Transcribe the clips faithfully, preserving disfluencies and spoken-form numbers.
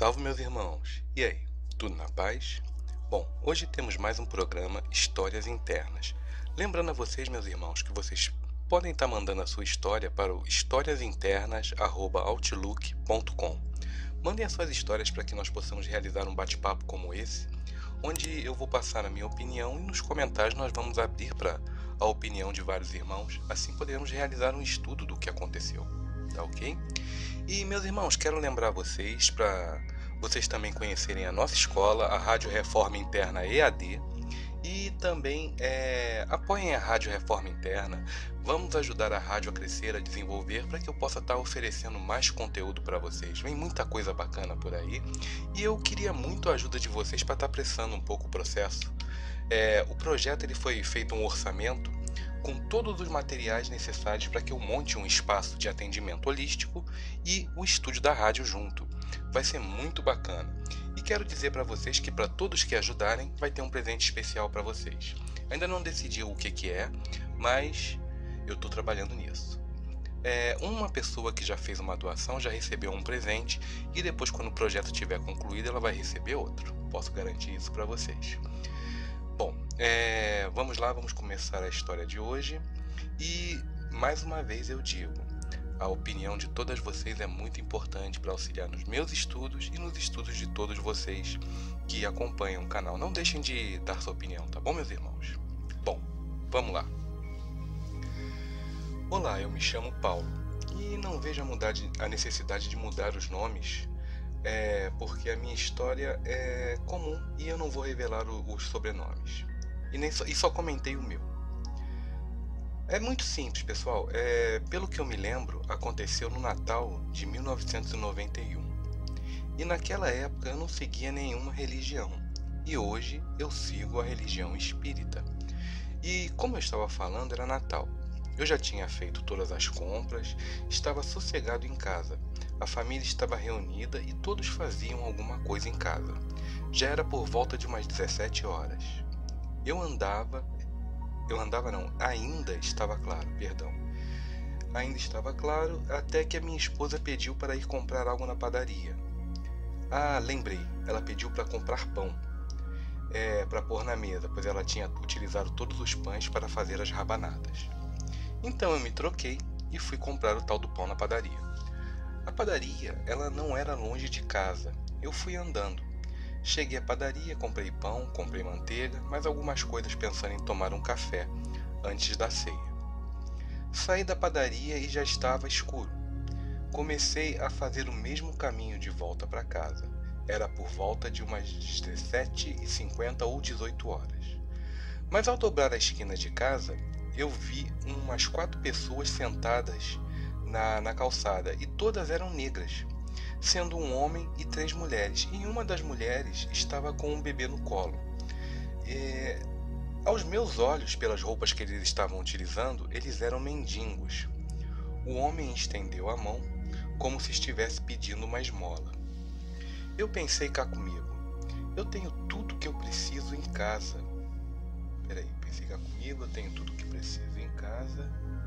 Salve, meus irmãos! E aí, tudo na paz? Bom, hoje temos mais um programa Histórias Internas. Lembrando a vocês, meus irmãos, que vocês podem estar mandando a sua história para o historiasinternas arroba outlook ponto com. Mandem as suas histórias para que nós possamos realizar um bate-papo como esse, onde eu vou passar a minha opinião e nos comentários nós vamos abrir para a opinião de vários irmãos, assim poderemos realizar um estudo do que aconteceu. Tá ok? E, meus irmãos, quero lembrar vocês para vocês também conhecerem a nossa escola, a Rádio Reforma Interna E A D, e também é, apoiem a Rádio Reforma Interna. Vamos ajudar a rádio a crescer, a desenvolver, para que eu possa estar oferecendo mais conteúdo para vocês. Vem muita coisa bacana por aí e eu queria muito a ajuda de vocês para estar apressando um pouco o processo. É, o projeto ele foi feito um orçamento com todos os materiais necessários para que eu monte um espaço de atendimento holístico e o estúdio da rádio junto. Vai ser muito bacana. E quero dizer para vocês que para todos que ajudarem, vai ter um presente especial para vocês. Ainda não decidi o que, que é, mas eu estou trabalhando nisso. É, uma pessoa que já fez uma doação já recebeu um presente e depois, quando o projeto estiver concluído, ela vai receber outro. Posso garantir isso para vocês. Bom, é, vamos lá, vamos começar a história de hoje e mais uma vez eu digo, a opinião de todas vocês é muito importante para auxiliar nos meus estudos e nos estudos de todos vocês que acompanham o canal. Não deixem de dar sua opinião, tá bom, meus irmãos? Bom, vamos lá. Olá, eu me chamo Paulo e não vejo a, mudar de, a necessidade de mudar os nomes. É porque a minha história é comum e eu não vou revelar o, os sobrenomes. E, nem só, e só comentei o meu. É muito simples, pessoal. É, pelo que eu me lembro, aconteceu no Natal de mil novecentos e noventa e um. E naquela época eu não seguia nenhuma religião. E hoje eu sigo a religião espírita. E como eu estava falando, era Natal. Eu já tinha feito todas as compras, estava sossegado em casa. A família estava reunida e todos faziam alguma coisa em casa. Já era por volta de umas dezessete horas. Eu andava... Eu andava não, ainda estava claro, perdão. Ainda estava claro até que a minha esposa pediu para ir comprar algo na padaria. Ah, lembrei, ela pediu para comprar pão. É, para pôr na mesa, pois ela tinha utilizado todos os pães para fazer as rabanadas. Então eu me troquei e fui comprar o tal do pão na padaria. A padaria, ela não era longe de casa. Eu fui andando. Cheguei à padaria, comprei pão, comprei manteiga, mais algumas coisas pensando em tomar um café antes da ceia. Saí da padaria e já estava escuro. Comecei a fazer o mesmo caminho de volta para casa. Era por volta de umas dezessete e cinquenta ou dezoito horas. Mas ao dobrar a esquina de casa, eu vi umas quatro pessoas sentadas na, na calçada e todas eram negras, sendo um homem e três mulheres, e uma das mulheres estava com um bebê no colo. E, aos meus olhos, pelas roupas que eles estavam utilizando, eles eram mendigos. O homem estendeu a mão como se estivesse pedindo uma esmola. Eu pensei cá comigo, eu tenho tudo que eu preciso em casa. Peraí, pensei cá comigo, eu tenho tudo que preciso em casa.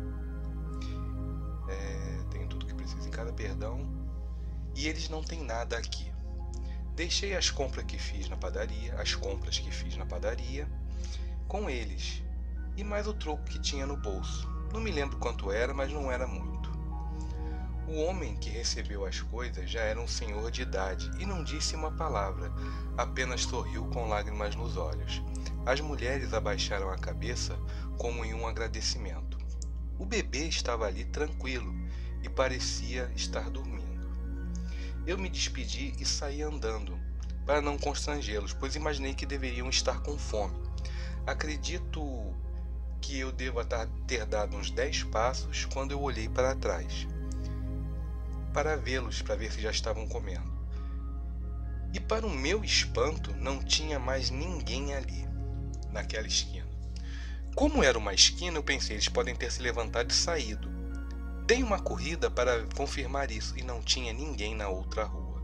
É, tenho tudo que preciso em casa, perdão. E eles não têm nada aqui. Deixei as compras que fiz na padaria, as compras que fiz na padaria, com eles. E mais o troco que tinha no bolso. Não me lembro quanto era, mas não era muito. O homem que recebeu as coisas já era um senhor de idade e não disse uma palavra, apenas sorriu com lágrimas nos olhos. As mulheres abaixaram a cabeça como em um agradecimento. O bebê estava ali tranquilo e parecia estar dormindo. Eu me despedi e saí andando, para não constrangê-los, pois imaginei que deveriam estar com fome. Acredito que eu deva ter dado uns dez passos quando eu olhei para trás, para vê-los, para ver se já estavam comendo. E para o meu espanto, não tinha mais ninguém ali, naquela esquina. Como era uma esquina, eu pensei, eles podem ter se levantado e saído. Dei uma corrida para confirmar isso e não tinha ninguém na outra rua.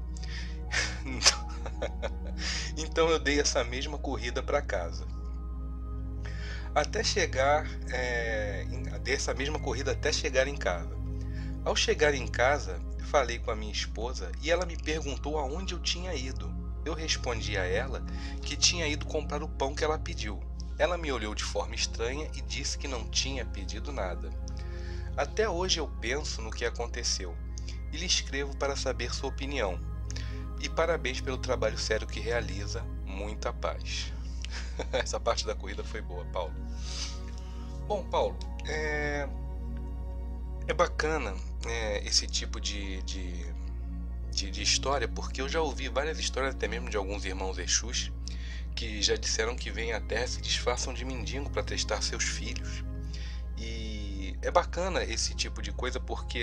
Então eu dei essa mesma corrida para casa. Até chegar, é, dei essa mesma corrida até chegar em casa. Ao chegar em casa, falei com a minha esposa e ela me perguntou aonde eu tinha ido. Eu respondi a ela que tinha ido comprar o pão que ela pediu. Ela me olhou de forma estranha e disse que não tinha pedido nada. Até hoje eu penso no que aconteceu e lhe escrevo para saber sua opinião. E parabéns pelo trabalho sério que realiza. Muita paz. Essa parte da corrida foi boa, Paulo. Bom, Paulo, é, é bacana é, esse tipo de, de, de, de história, porque eu já ouvi várias histórias, até mesmo de alguns irmãos Exus, que já disseram que vêm à Terra e se disfarçam de mendigo para testar seus filhos. E é bacana esse tipo de coisa, porque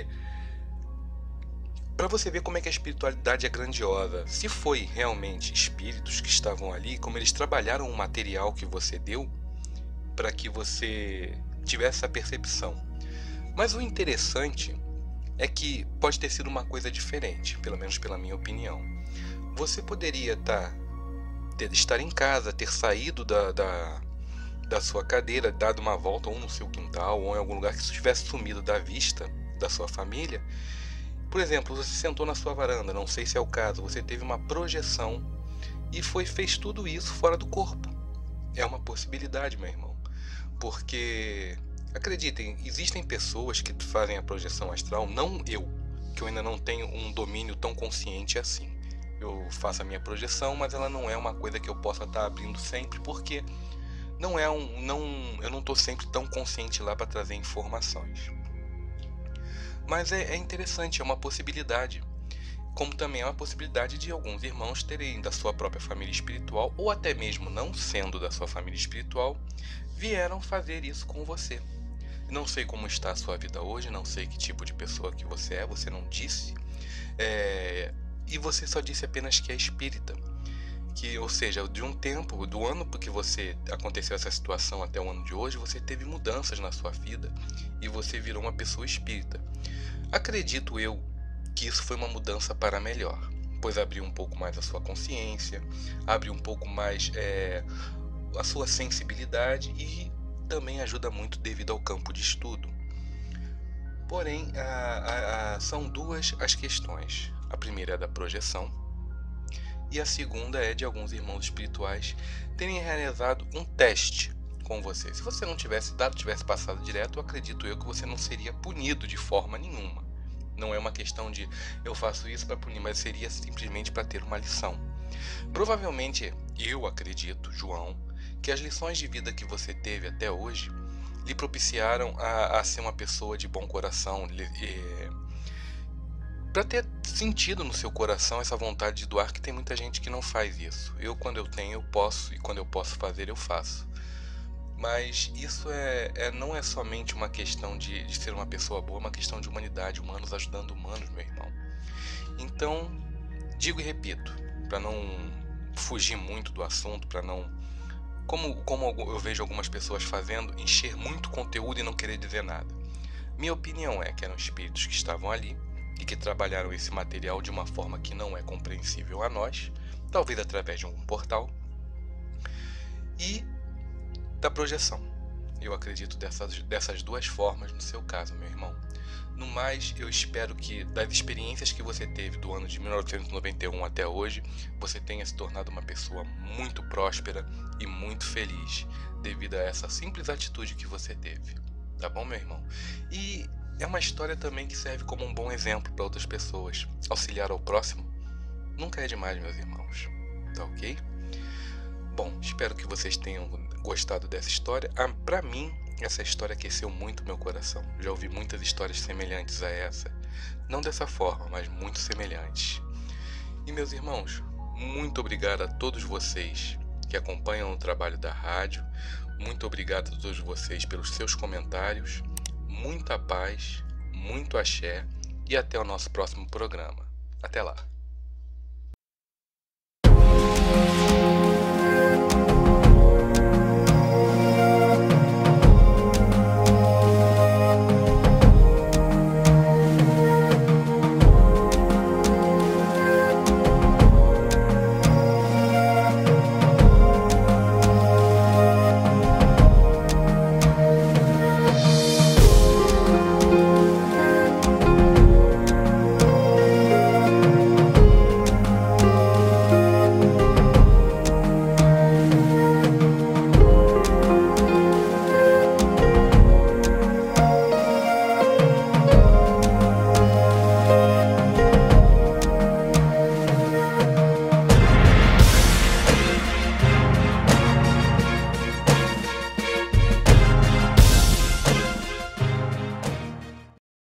para você ver como é que a espiritualidade é grandiosa. Se foi realmente espíritos que estavam ali, como eles trabalharam o material que você deu para que você tivesse essa percepção. Mas o interessante é que pode ter sido uma coisa diferente, pelo menos pela minha opinião. Você poderia tá, ter, estar em casa, ter saído da, da, da sua cadeira, dado uma volta ou no seu quintal ou em algum lugar que estivesse sumido da vista da sua família. Por exemplo, você sentou na sua varanda, não sei se é o caso, você teve uma projeção e foi, fez tudo isso fora do corpo. É uma possibilidade, meu irmão. Porque, acreditem, existem pessoas que fazem a projeção astral, não eu, que eu ainda não tenho um domínio tão consciente assim. Eu faço a minha projeção, mas ela não é uma coisa que eu possa estar abrindo sempre, porque não é um, não, eu não estou sempre tão consciente lá para trazer informações. Mas é, é interessante, é uma possibilidade. Como também é uma possibilidade de alguns irmãos terem da sua própria família espiritual, ou até mesmo não sendo da sua família espiritual, vieram fazer isso com você. Não sei como está a sua vida hoje, não sei que tipo de pessoa que você é, você não disse, é, e você só disse apenas que é espírita. Que, ou seja, de um tempo, do ano que você aconteceu essa situação até o ano de hoje, você teve mudanças na sua vida e você virou uma pessoa espírita. Acredito eu que isso foi uma mudança para melhor, pois abriu um pouco mais a sua consciência, abriu um pouco mais é, a sua sensibilidade e também ajuda muito devido ao campo de estudo. Porém, a, a, a, são duas as questões. A primeira é da projeção e a segunda é de alguns irmãos espirituais terem realizado um teste com você. Se você não tivesse dado, tivesse passado direto, eu acredito eu que você não seria punido de forma nenhuma. Não é uma questão de eu faço isso para punir, mas seria simplesmente para ter uma lição. Provavelmente, eu acredito, João, que as lições de vida que você teve até hoje lhe propiciaram a, a ser uma pessoa de bom coração, é, para ter sentido no seu coração essa vontade de doar, que tem muita gente que não faz isso. Eu, quando eu tenho, eu posso, e quando eu posso fazer, eu faço. Mas isso é, é, não é somente uma questão de, de ser uma pessoa boa, é uma questão de humanidade, humanos ajudando humanos, meu irmão. Então, digo e repito, para não fugir muito do assunto, para não, como, como eu vejo algumas pessoas fazendo, encher muito conteúdo e não querer dizer nada. Minha opinião é que eram espíritos que estavam ali e que trabalharam esse material de uma forma que não é compreensível a nós, talvez através de algum portal, e da projeção. Eu acredito dessas, dessas duas formas no seu caso, meu irmão. No mais, eu espero que das experiências que você teve do ano de mil novecentos e noventa e um até hoje, você tenha se tornado uma pessoa muito próspera e muito feliz devido a essa simples atitude que você teve. Tá bom, meu irmão? E é uma história também que serve como um bom exemplo para outras pessoas. Auxiliar ao próximo nunca é demais, meus irmãos. Tá ok? Bom, espero que vocês tenham gostado dessa história. Ah, para mim, essa história aqueceu muito meu coração. Já ouvi muitas histórias semelhantes a essa. Não dessa forma, mas muito semelhantes. E meus irmãos, muito obrigado a todos vocês que acompanham o trabalho da rádio. Muito obrigado a todos vocês pelos seus comentários. Muita paz, muito axé e até o nosso próximo programa. Até lá!